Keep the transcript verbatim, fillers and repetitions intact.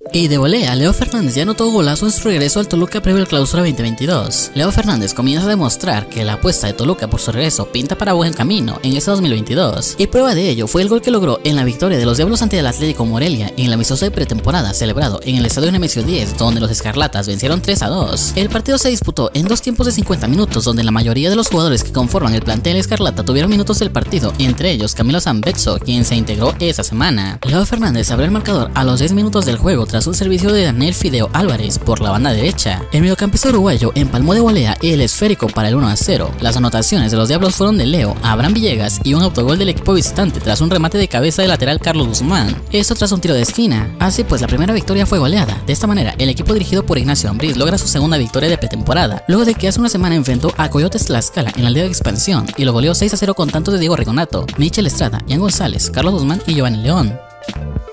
Y de volea, Leo Fernández ya anotó golazo en su regreso al Toluca previo al Clausura veinte veintidós. Leo Fernández comienza a demostrar que la apuesta de Toluca por su regreso pinta para buen camino en este dos mil veintidós, y prueba de ello fue el gol que logró en la victoria de los Diablos ante el Atlético Morelia en el amistoso de pretemporada celebrado en el estadio Nemesio diez, donde los Escarlatas vencieron tres a dos. El partido se disputó en dos tiempos de cincuenta minutos, donde la mayoría de los jugadores que conforman el plantel Escarlata tuvieron minutos del partido, entre ellos Camilo Zambezzo, quien se integró esa semana. Leo Fernández abrió el marcador a los diez minutos del juego tras un servicio de Daniel Fideo Álvarez por la banda derecha. El mediocampista uruguayo empalmó de volea el esférico para el uno a cero. Las anotaciones de los Diablos fueron de Leo, Abraham Villegas y un autogol del equipo visitante tras un remate de cabeza del lateral Carlos Guzmán. Esto tras un tiro de esquina. Así pues, la primera victoria fue goleada. De esta manera, el equipo dirigido por Ignacio Ambriz logra su segunda victoria de pretemporada, luego de que hace una semana enfrentó a Coyotes Tlaxcala en la Liga de Expansión y lo goleó seis a cero con tantos de Diego Rigonato, Michel Estrada, Ian González, Carlos Guzmán y Giovanni León.